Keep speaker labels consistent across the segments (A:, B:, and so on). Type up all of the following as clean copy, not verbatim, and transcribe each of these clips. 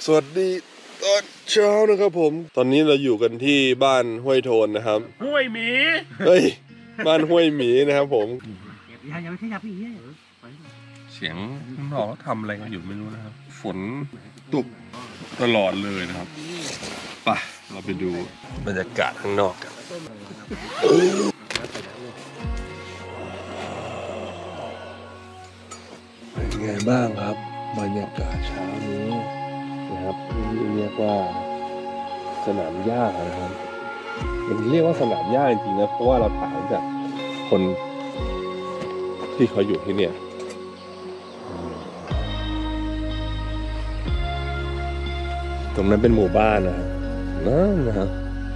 A: วัสดีตอนเช้านะครับผมตอนนี้เราอยู่กันที่บ้านห้วยโทนนะครับ
B: ห้วยหมี
A: เฮ้ยบ้านห้วยหมีนะครับผม
C: อย่าไปขยับอีก
A: เสียงข้างนอกเขาทำอะไรกันอยู่ไม่รู้นะครับฝนตกตลอดเลยนะครับไปเราไปดูบรรยากาศข้างนอกกันเป็นไงบ้างครับบรรยากาศเช้านี้นะครับเรียกว่าสนามหญ้านะครับมันเรียกว่าสนามหญ้าจริงๆนะเพราะว่าเราถามจากคนที่เขาอยู่ที่เนี่ยตรงนั้นเป็นหมู่บ้านนะครับนะครับ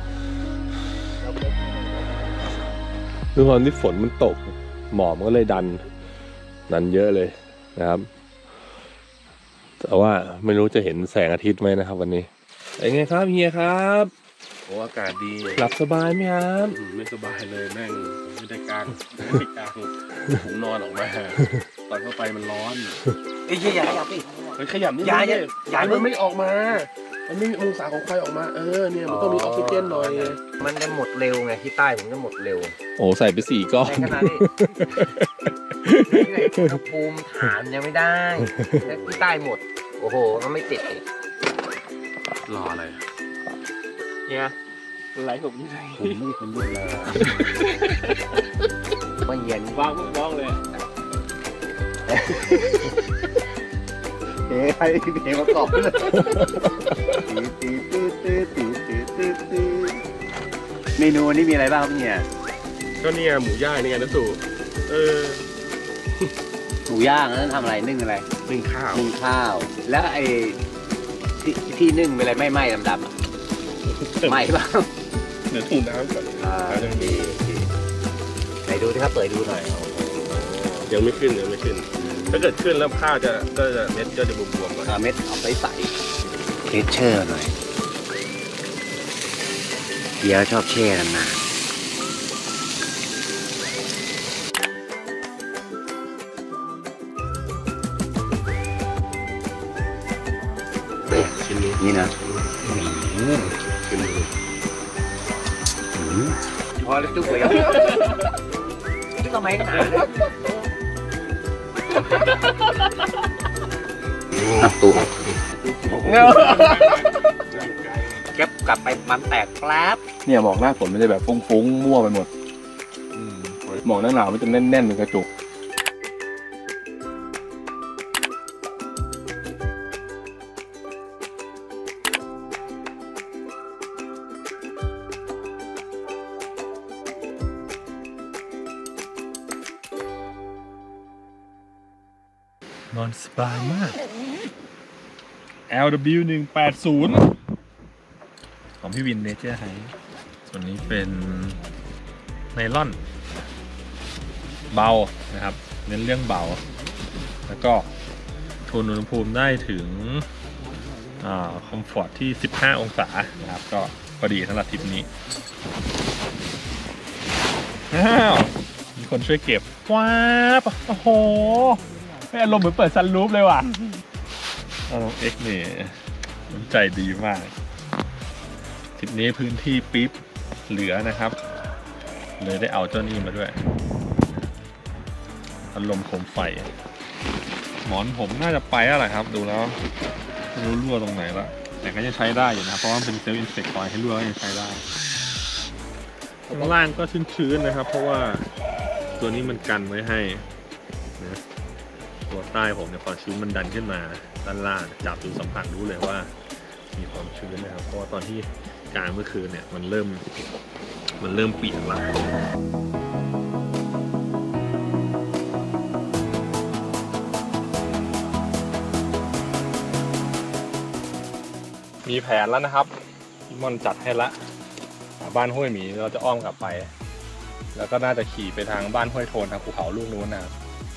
A: ด้วยความที่ฝนมันตกหมอกมันก็เลยดันเยอะเลยนะครับแต่ว่าไม่รู้จะเห็นแสงอาทิตย์ไหมนะครับวันนี้เป็นไงครับเฮียครับ
B: โอ้อากาศดี
A: หลับสบายไหมครับ
B: ไม่สบายเลยแม่งไม่ได้กลางผมนอนออกมาตอนเข้าไปมันร้อน
C: อย่าขยับดิ
B: ขยับนี่อย่ามันไม่ออกมามันไม่มีองศาของไฟออกมาเนี่ยมันต้องมีออกซิเจนหน่อย
C: มันจะหมดเร็วไงที่ใต้ผมจะหมดเร็ว
A: โอ้ใส่ไป4 ก้อน
C: ขนาดนี้อุณหภูมิฐานยังไม่ได้ที่ใต้หมดโอ้โหมันไม่ติดอีก
B: รออะไร
C: เนี่ยอะไรผมนี่ไง
B: ผมไม่เป็นเรื่องแล้ว
C: มันเย็น
B: ว่างว่างเลย
C: เพลงประกอบเลยเมนูนี้มีอะไรบ้างพี่เนี่ย
B: ก็เนี่ยหมูย่างนี่ไงนะตู่
C: หมูย่างนั้นทำอะไรนึ่งอะไร
B: นึ่งข้าว
C: แล้วไอ้ที่นึ่งเป็นอะไรไหม้ดำๆไหม้บ้าง
B: เดี๋ยวถุงน้ำก่อน
C: ดีไหนดูที่ครับเปิดดูหน่อย
B: ยังไม่ขึ้นถ้าเกิดขึ้นแล้วข้าวก็จะเม็ดก็จะบวมๆหน่อย
C: เม็ดเอาไปใส่เทสเชอร์หน่อยเดี๋ยวชอบแช่นานนี่นะพอแล้วจุ๊บเลยนี่ก็ไม่ขนาดตู้เก็บกลับไปมันแตกแป๊บ
A: เนี่ยหมอกหน้าฝนมันจะแบบฟุ้งๆมั่วไปหมดหมอกหน้าหนาวมันจะแน่นๆเป็นกระจุกนอนสบายมาก LW 180ของพี่วินเนเจอร์ไฮส่วนนี้เป็นไนลอนเบานะครับเน้นเรื่องเบาแล้วก็ทนอุณหภูมิได้ถึงคอมฟอร์ตที่15 องศานะครับก็พอดีสำหรับทริปนี้มีคนช่วยเก็บว้าวโอ้โหอารมณ์เหมือนเปิดซันรูฟเลยว่ะน้องเอ็กนี่สนใจดีมากทริปนี้พื้นที่ปิ๊บเหลือนะครับเลยได้เอาเจ้านี่มาด้วยอารมณ์โคมไฟหมอนผมน่าจะไปแล้วแหละครับดูแล้วไม่รู้รั่วตรงไหนละแต่ก็ยังใช้ได้อยู่นะเพราะว่าเป็นเซลล์อินเสกคอยให้รั่วก็ยังใช้ได้ข้างล่างก็ชื้นๆนะครับเพราะว่าตัวนี้มันกันไว้ให้นะตัวใต้ผมเนี่ยความชื้นมันดันขึ้นมาด้านล่างจับดูสัมผัสรู้เลยว่ามีความชื้นนะครับเพราะว่าตอนที่กลางเมื่อคืนเนี่ยมันเริ่มเปียกแล้วมีแผนแล้วนะครับพี่ม่อนจัดให้ละบ้านห้วยหมีเราจะอ้อมกลับไปแล้วก็น่าจะขี่ไปทางบ้านห้วยโทนทางภูเขาลูกนู้นนะครับ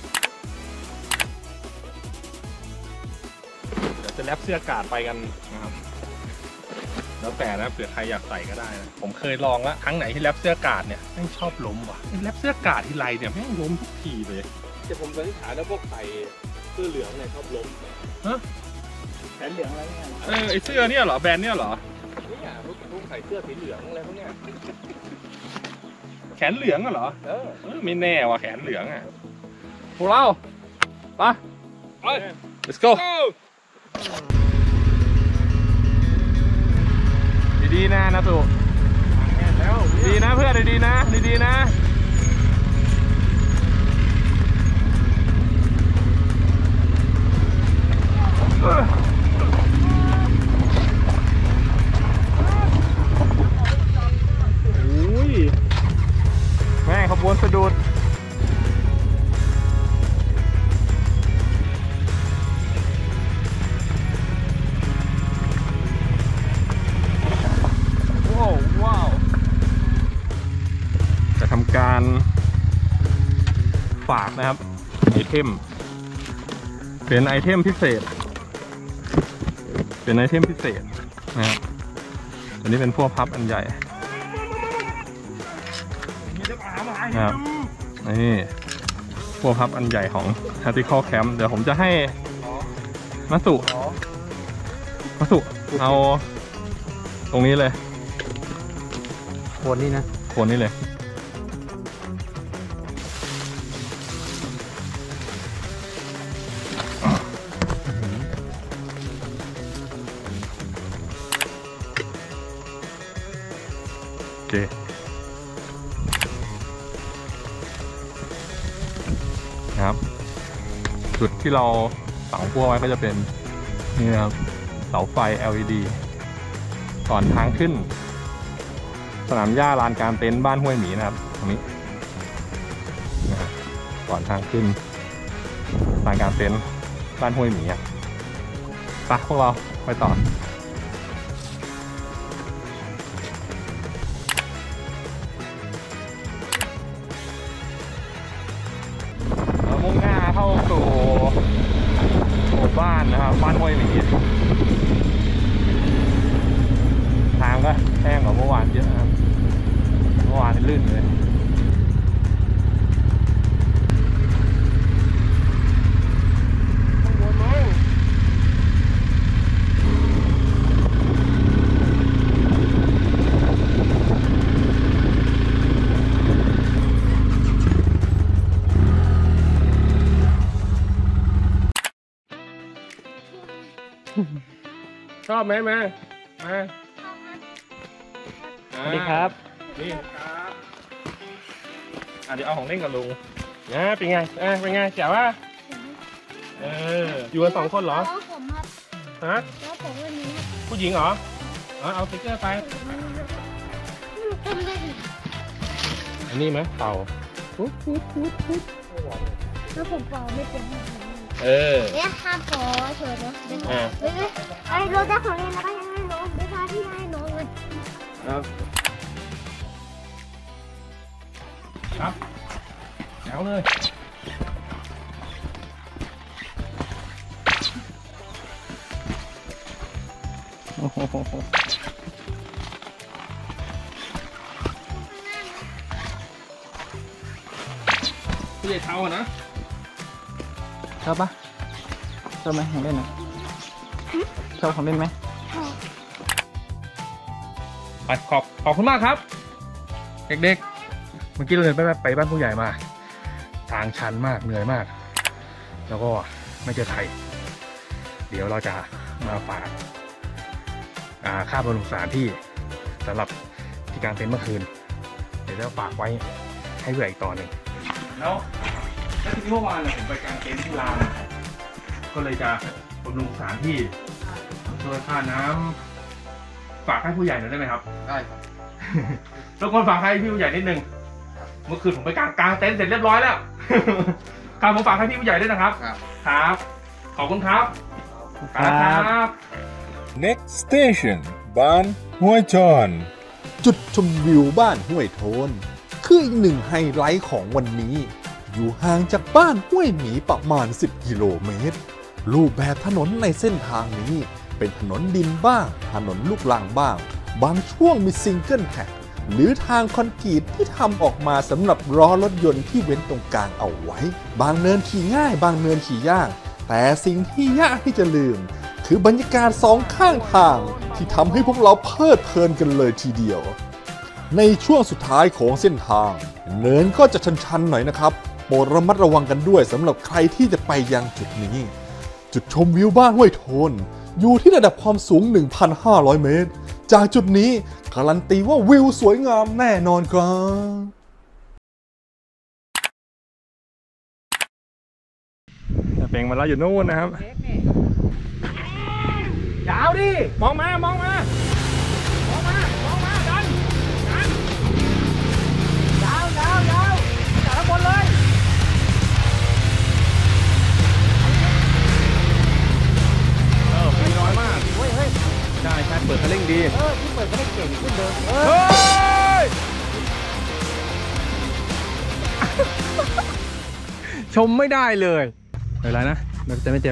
A: จะแลบเสื้ออากาศไปกันนะครับแล้วแต่นะเผื่อใครอยากใส่ก็ได้นะผมเคยลองแล้วครั้งไหนที่แลบเสื้ออากาศเนี่ยไม่ชอบล้มว่ะแลบเสื้ออากาศทีไรเนี่ยไม่ล้มทุกทีเลย
B: แต่ผมสันนิษฐานแล้วพวกใส่เสื้อเหลืองเนี่ยชอบล้ม
A: ฮะ
C: แขนเหลืองอะไรเงี้ย
A: ไอเสื้อเนี่ยเหรอแบรนด์เนี่ยเหรอ
C: เนี่ยลูกใส่เสื้อสีเหลืองอะไรพวกเนี้ย
A: แขนเหลืองเหรอไม่แน่ว่ะแขนเหลืองอ่ะพวกเราไปlet's go ดีๆนะสุดีนะเพื่อนดีๆนะดีๆนะแม่ขบวนสะดุดว้าวจะทำการฝากนะครับไอเทมเป็นไอเทมพิเศษนะครับอันนี้เป็นพวกพับอันใหญ่นะครับนี่พวกพับอันใหญ่ของ Tactical Camp เดี๋ยวผมจะให้มัสุเอาตรงนี้เลยโคนนี่นะโคนนี่เลยโอเคครับจุดที่เราฝังพวกไว้ก็จะเป็นนี่นะครับเสาไฟ LED ก่อนทางขึ้นสนามหญ้าลานกลางเต็นท์บ้านห้วยหมีนะครับตรงนี้นะครับก่อนทางขึ้นลานกลางเต็นท์บ้านห้วยหมีอ่ะไปพวกเราไปต่อมุ่งหน้าเข้าสู่หมู่บ้านนะครับบ้านห้วยหมีทางก็แห้งกว่าเมื่อวานเยอะครับเมื่อวานลื่นเลยชอบไหมมาสวัสดีครับนี่ครับเดี๋ยวเอาของเล่นกับลุงนะเป็นไงเป็นไงแจ๋วว่าอยู่กัน2 คนเหรอผมครับฮะแล้วผมวันนี้ผู้หญิงเหรอเอาสติ๊กเกอร์ไปอันนี้ไหมเป่าปุ๊บ
D: แล้วผมเป่าไม่เป็น
C: เนี่ย
D: ห้ามขอเถิดนะไอ้รถได้ของเล่นแล้วก็ยังให้น้องไม่พาที่ให้น้องเลย
A: ครับแจ๋วเลยพี่ใหญ่เท้าอ่ะนะ
C: ชอบปะชอบไหมของเล่นนะชอบของเล่นไหม
A: ไปขอบคุณมากครับเด็กๆเมื่อกี้เราเดินไปบ้านผู้ใหญ่มาทางชันมากเหนื่อยมากแล้วก็ไม่เจอใครเดี๋ยวเราจะมาฝากค่าบำรุงสถานที่สำหรับที่กางเต็นท์เมื่อคืนเดี๋ยวจะฝากไว้ให้เพื่ออีกตอนหนึ่งแล้วทีนี้เมื่อวานผมไปกางเต็นท์ที่ลานก็เลยจะบำรุงสถานที่ช่วยค่าน้ำฝากให้ผู้ใหญ่หน่อยได้ไหมครับได้ครับแล้วคนฝากให้พี่ผู้ใหญ่นิดนึงเมื่อคืนผมไปกางเต็นท์เสร็จเรียบร้อยแล้วการผมฝากให้พี่ผู้ใหญ่ด้วยนะครับครับขอบคุณครับครับ
E: Next station บ้านห้วยโทนจุดชมวิวบ้านห้วยโทนคืออีกหนึ่งไฮไลท์ของวันนี้อยู่ห่างจากบ้านห้วยหมีประมาณ10 กิโลเมตรรูปแบบถนนในเส้นทางนี้เป็นถนนดินบ้างถนนลูกรังบ้างบางช่วงมีซิงเกิลแท็กหรือทางคอนกรีตที่ทำออกมาสำหรับล้อรถยนต์ที่เว้นตรงกลางเอาไว้บางเนินขี่ง่ายบางเนินขี่ยากแต่สิ่งที่ยากที่จะลืมคือบรรยากาศสองข้างทางที่ทำให้พวกเราเพลิดเพลินกันเลยทีเดียวในช่วงสุดท้ายของเส้นทางเนินก็จะชันๆหน่อยนะครับโปรดระมัดระวังกันด้วยสำหรับใครที่จะไปยังจุดนี้จุดชมวิวบ้านห้วยโทนอยู่ที่ระดับความสูง 1,500 เมตรจากจุดนี้การันตีว่าวิวสวยงามแน่นอนครับ
A: เป่งมาแล้วอยู่นู่นนะครับ
C: ยาวดิ
A: มองมาดัน
C: ยาวจากข้างบนเลย
A: มีน้อยมาก
C: เฮ้ย
A: ใช่เปิดคันเร่งดี
C: ที่เปิดก็ได้เก่งขึ้นเดิม
A: เฮ้ย ชมไม่ได้เลยไม่เป็นไรนะไม่เจ็บ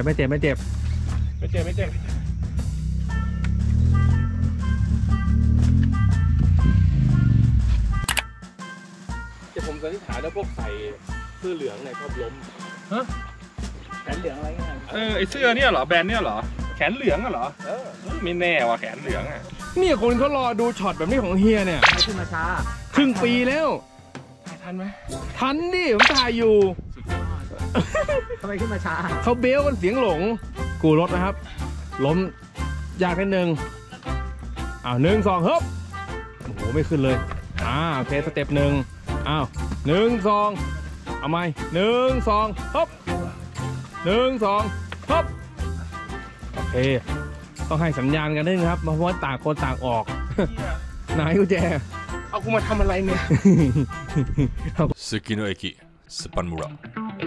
B: จะผมสันนิษฐานว่าพวกใส่เสื้อเหลืองเนี่ยชอบล้ม
C: แขนเหลืองอะไรเงี้ย
A: ไอเสื้อเนี่ยเหรอแบรนด์เนี่ยเหรอแขนเหลืองอะเหรอไม่แน่ว่ะแขนเหลืองอะเนี่ยคนเขารอดูช็อตแบบนี้ของเฮียเนี่ย
C: ไม่ขึ้นมาช้า
A: ครึ่งปีแล้ว
B: ทันไหม
A: ทันดิผมถ่ายอยู่
C: ทำไมขึ้นมาช้า
A: เขาเบลกันเสียงหลงกูรถนะครับล้มยากนิดนึง1 2เฮ้ยโอ้โหไม่ขึ้นเลยโอเคสเต็ป11 2เอาไหม1 2ฮึบ1 2ฮึบโอเคต้องให้สัญญาณกันด้วยนะครับเพราะว่าต่างคนต่างออกนายกุญแจ
B: เอากูมาทำอะไรเนี่ย
E: สกิโนเอกิสปันมุระ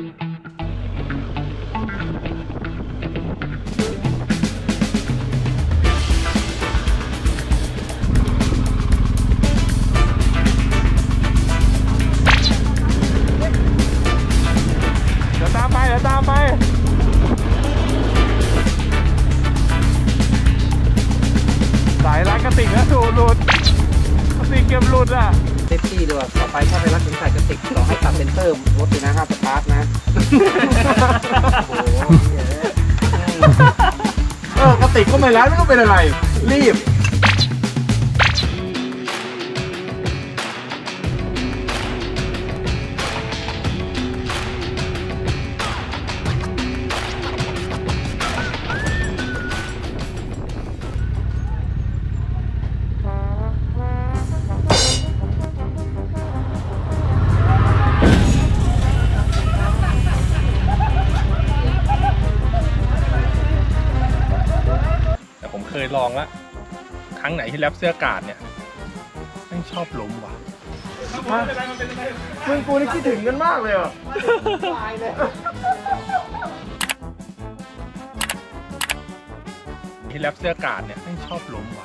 A: เดี๋ยวตามไปสายรัดกระติกนะหลุดกระติกเก็บหลุดอ่ะ
C: เซฟตี้ด้วยต่อไปถ้าไปรัดเข็มขัดกระติกต่อให้ตัดเซนเตอร์รถเลยนะห้ามสตาร์ทนะ
A: กระติกก็ไม่รัดไม่ต้องเป็นอะไรรีบเคยลองละครั้งไหนที่แรปเสื้อกาดเนี่ยไม่ชอบล้มว่ะมึงกูนี่คิดถึงกันมากเลยอ่ะที่แรปเสื้อกาดเนี่ยไม่ชอบล้มว่ะ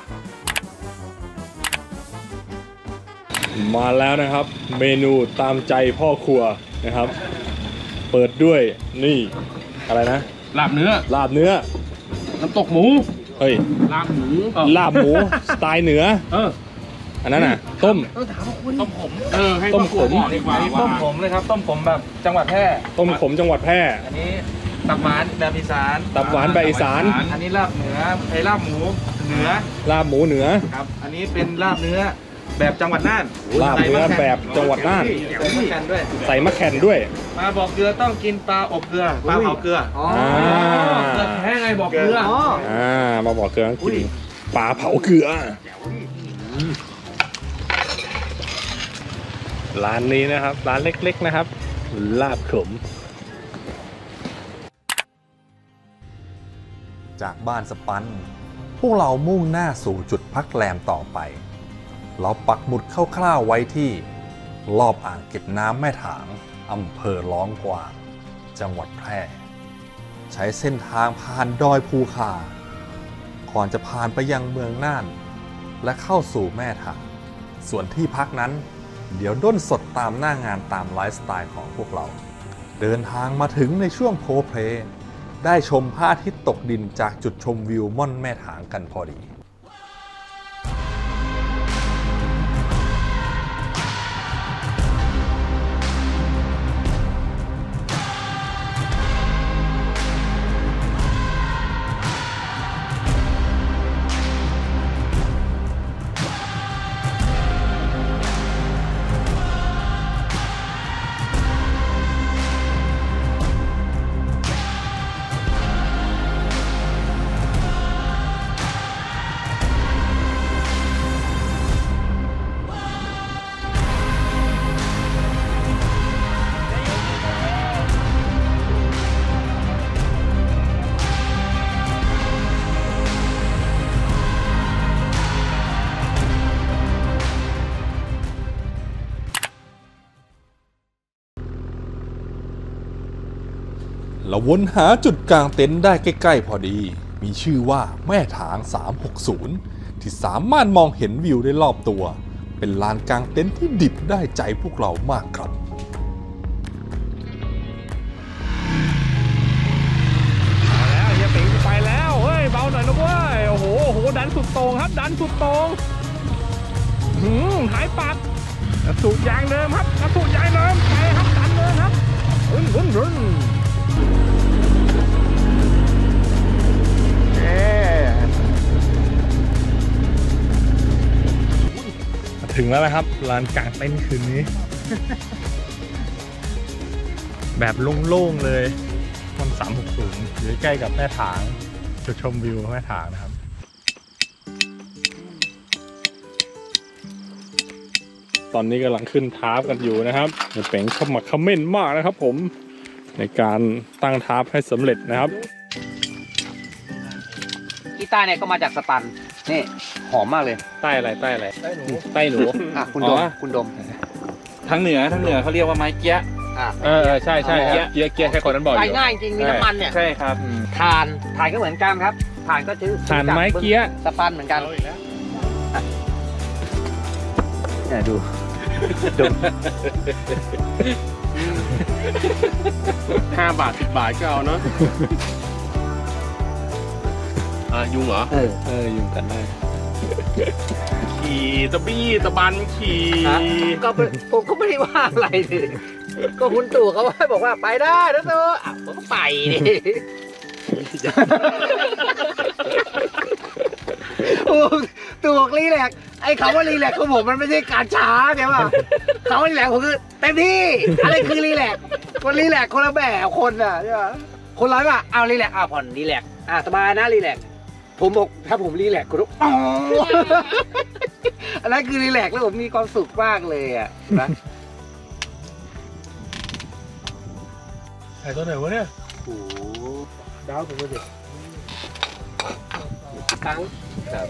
A: มาแล้วนะครับ เมนูตามใจพ่อครัวนะครับเปิดด้วยนี่อะไรนะ
B: ลาบเนื้อ
A: น้ำตกหมูเฮ้ยลาบหมูสไตล์เหนืออันนั้นน่ะต้มขมให้ต้มขมดีกว่าต้มขมเลยครับต้มขมแบบจังหวัดแพร่ต้มขมจังหวัดแพร่อันนี้ตับหวานแบบอีสานอันนี้ลาบเหนือลาบหมูเหนือครับอันนี้เป็นลาบเนื้อแบบจังหวัดน่านลาบเนื้อแบบจังหวัดน่านใส่มะแข่นด้วยปลาบอกเกลือต้องกินปลาอบเกลือปลาเผาเกลือเกลือแท้ไงบอกเกลือมาบอกเกลือต้องกินปลาเผาเกลือร้านนี้นะครับร้านเล็กๆนะครับลาบขม
E: จากบ้านสปันพวกเรามุ่งหน้าสู่จุดพักแรมต่อไปเราปักหมุดคร่าวๆไว้ที่รอบอ่างเก็บน้ำแม่ถางอำเภอร้องกวางจังหวัดแพร่ใช้เส้นทางผ่านดอยภูคาก่อนจะผ่านไปยังเมืองน่านและเข้าสู่แม่ถางส่วนที่พักนั้นเดี๋ยวด้นสดตามหน้างานตามไลฟ์สไตล์ของพวกเราเดินทางมาถึงในช่วงโพเพลได้ชมพระอาทิตย์ตกดินจากจุดชมวิวม่อนแม่ถางกันพอดีเราวนหาจุดกลางเต็นท์ได้ใกล้ๆพอดี มีชื่อว่าแม่ถาง 360 ที่สามารถมองเห็นวิวได้รอบตัว เป็นลานกลางเต็นท์ที่ดิบได้ใจพวกเรามากครับ
A: แล้วเฮียติ๋งไปแล้วเฮ้ยเบาหน่อยนะเว้ยโอ้โหดันสุดโต่งครับดันสุดโต่งหายปัดกระสุนยางเดิมครับกระสุนยางเดิมไปครับดันเดิมครับรุ่นถึงแล้วนะครับลานกลางเต็นท์คืนนี้ แบบโล่งๆเลยมัน360อยู่ใกล้กับแม่ถางจุดชมวิวแม่ถางนะครับตอนนี้กำลังขึ้นทาร์ปกันอยู่นะครับเป๋งเข้ามาคอมเมนต์มากนะครับผมในการตั้งทาร์ปให้สำเร็จนะครับ
C: กีตาร์เนี่ยก็มาจากสปันนี่หอมมากเลย
A: ใต้อะไรใต้หนู
C: อ่ะคุณดมคุณดม
F: ทางเหนือเขาเรียกว่าไม้เกี้ย
A: ใช่ครับเกียร์แค่คนนั้นบอกอ
C: ใช้
A: ยู่
C: ง่ายจริงมีน้ำมันเนี่ย
F: ใช่ครับ
C: ถ่านก็เหมือนกันครับถ่านก็ชื่อ
A: ถ่านไม้เกี๊ยะ
C: สปันเหมือนกันเนี่ยดู
B: 5 บาท 10 บาทก็เอาเนาะยุงเหรอ
A: อยู่กันได้
B: ขี่ตะบี้ตะบันขี่
C: ก็ผมก็ไม่ได้ว่าอะไรเลยก็คุณตู่เขาบอกว่าไปได้นะเธอผมก็ไปดิตู่บอกรีแลกซ์ไอ้คำว่ารีแลกซ์ของผมมันไม่ใช่การช้าใช่ป่ะคำว่ารีแลกซ์ผมคือเต็มที่อะไรคือรีแลกซ์คนรีแลกซ์คนละแบบคนอ่ะใช่ป่ะคนร้อยป่ะเอารีแลกซ์ผ่อนรีแลกซ์สบายนะรีแลกซ์ผมบอกถ้าผมรีแลกซ์คุณอ๋ออันนั้นคือรีแลกซ์แล้วผมมีความสุขมากเลยอ่ะนะ
A: ไอ้ตัวไหนวะเนี่ย
C: โอ้โห
A: ดาวผมไม่เด็ก
B: ตั้งครับ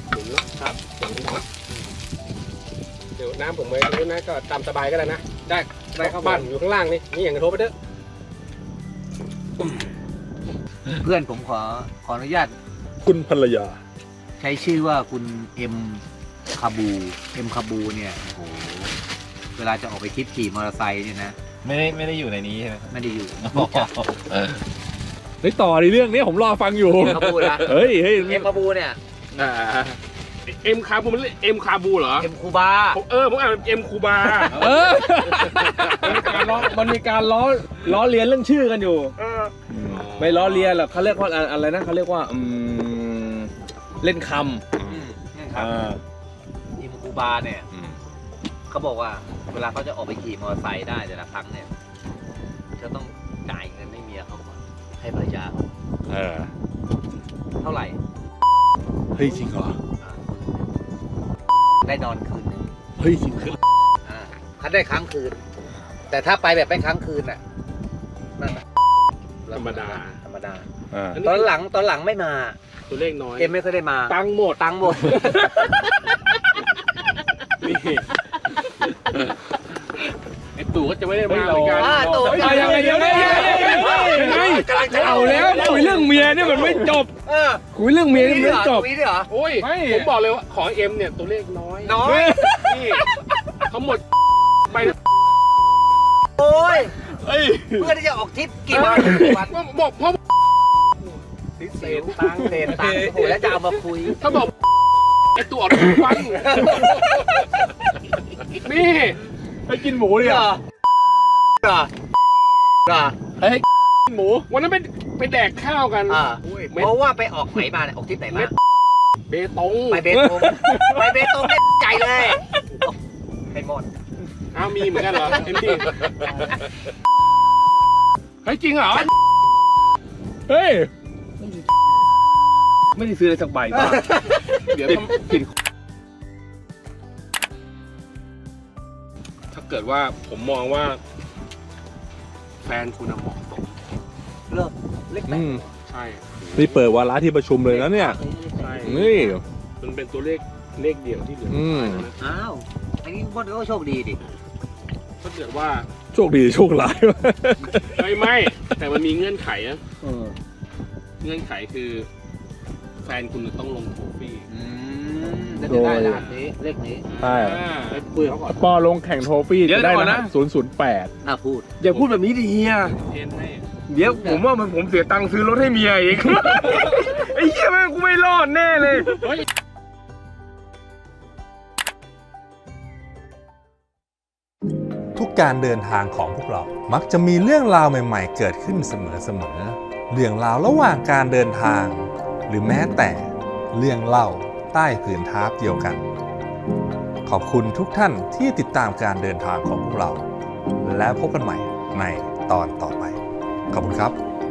B: เดี๋ยวน้ำผมไปตรงนี้นะก็ตามสบายก็ได้นะได้เข้าบ้านอยู่ข้างล่างนี่อย่างกระทบไปเด้อ
C: เพื่อนผมขออนุญาต
E: คุณภรรยา
C: ใช้ชื่อว่าคุณเอ็มคาบูเนี่ยโอ้โหเวลาจะออกไปทริปขี่มอเตอร์ไซค์เนี่ยนะ
F: ไม่ได้อยู่ในนี้ใช่ไหม
C: ไม่ได้อยู่
A: เฮ้ยต่อในเรื่องนี้ผมรอฟังอยู่
C: เอ็มคาบูนะ
A: เฮ้ย
C: เอ็มคาบูเนี่ย
B: เอ็มคาบูมันเรียกเอ็มคาบูเหรอ
C: เอ็มคูบา
B: ผมอ่านเอ็มคูบา
F: มันมีการล้อเลียนเรื่องชื่อกันอยู่ไม่ล้อเลียนหรอกเขาเรียกว่าอะไรนะเขาเรียกว่าเล่นค
C: นี่ครับเอ็มคูบาเนี่ยเขาบอกว่าเวลาเขาจะออกไปขี่มอเตอร์ไซค์ได้แต่ละครั้งเนี่ยจะต้องจ่ายเงินให้เมียเขาก่อนให้ภรรยาเขาเท่าไหร่
E: เฮ้ยจริงเหรอ
C: ได้นอนคืนนึง
E: เฮ้ยจริงเหรอ
C: เขาได้ค้างคืน แต่ถ้าไปแบบไม่ค้างคืนน่ะนั่นน่ะ
B: ธรรมดา
C: ตอนหลังไม่มา
B: ตัวเลขน้อย
C: เอ็มไม่เคยได้มา
B: ตังค์หมด นี่ไอตู่ก็จะไม่ได้มาเหมือนกัน
C: ตู่
A: ยังไงเดี๋ยวกำลังจะเอาแล้วคุยเรื่องเมียเนี่ยมันไม่จบคุยเรื่องเมียนี่มันไม่จบ
C: มีด้วยเหรอ
B: โอ้ยผมบอกเลยว่าของเอ็มเนี่ยตัวเลขน้อย นี่เขาหมดไป
C: โอ้ยเพื่อที่จะออกทริปกี่วัน
B: บอกพ่อ
C: เศษตังค์โอ้โหแล้วจะเอามาคุย
B: ถ้าบอกไอตัวออกทุกวันนี่ไปกินหมูดิเหรอหมูวันนั้นไปแดกข้าวกัน
C: เพราะว่าไปออกไหนมาเนี่ยออกทริปไหนมา
B: เบตง
C: ไปเบตงได้ใจเลยไปหมด
B: อ้าวมีเหมือนกันเหรอเอ็มดีเฮ้ยจริงเหรอ
A: เฮ้ย
F: ไม่ได้ซื้ออะไรสักใบบ้าง
B: เดี๋ยวถ้าเกิดว่าผมมองว่าแฟนคุณเหมาะสม
C: เลิกเล็กแปด
B: ใช่
A: นี่เปิดวาระที่ประชุมเลยนะเนี่ย
B: ใช่
A: นี่
B: มันเป็นตัวเลขเดี่ยวที่เหลือ
C: อ้าวอันนี้พวกก็โชคดีดิ
B: ถ้าเกิดว่า
A: โชคดีโชคร้าย
B: ไม่แต่มันมีเงื่อนไขนะเงื่อนไขคือแฟนคุณต้องลงโทฟี่
C: จะได้รหัสนี้เลขนี้
A: ใช่
C: ไปคุยเขาก่อน
A: ปอลงแข่งโทฟี่จะได้นะ008
C: พูด
F: อย่าพูดแบบนี้ดิเฮีย
B: เทนให้
F: เดี๋ยวผมว่าผมเสียตังค์ซื้อรถให้เมียอีก ไอ้เหี้ยแม่งกูไม่รอดแน่เลย
E: ทุกการเดินทางของพวกเรา มักจะมีเรื่องราวใหม่ๆ เกิดขึ้นเสมอๆ เรื่องราวระหว่างการเดินทาง หรือแม้แต่เรื่องเล่าใต้ผืนทาร์ปเดียวกัน ขอบคุณทุกท่านที่ติดตามการเดินทางของพวกเรา และพบกันใหม่ในตอนต่อไป ขอบคุณครับ